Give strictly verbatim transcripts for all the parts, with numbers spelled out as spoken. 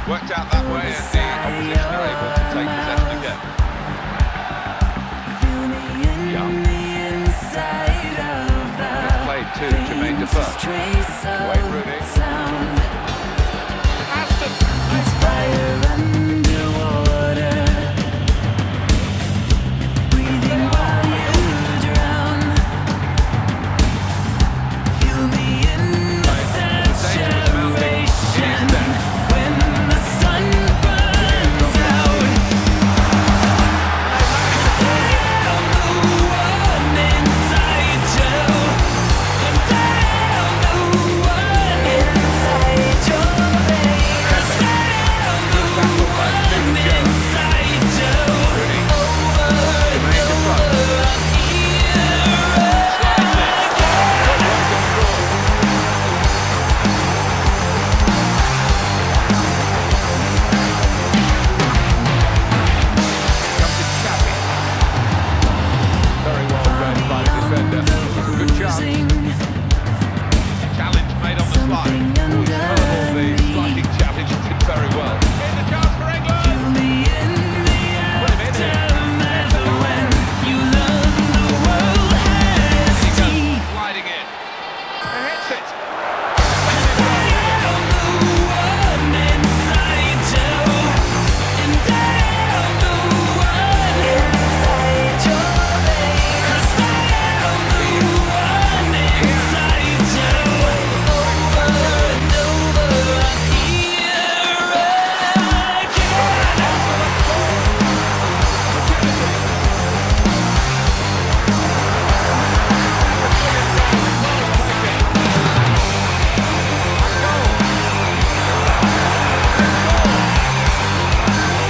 Worked out that way, and the opposition are able to take possession again. Young. Played to Jermaine Defoe. Wayne Rooney. Aston. It's fire underwater, breathing while you drown. Feel me in the saturation when the sun burns out. 'Cause I am the one inside you, and I am the one inside your veins. 'Cause I am the one inside you, over and over Very well read by the defender. Good chance. Challenge made on the fly. Oh, he's hurdled the sliding challenge. Did very well. Here's the chance for England. feel me in the aftermath when you learn the world has He goes teeth. sliding in. He hits it.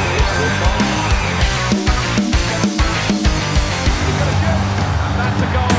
And that's a goal.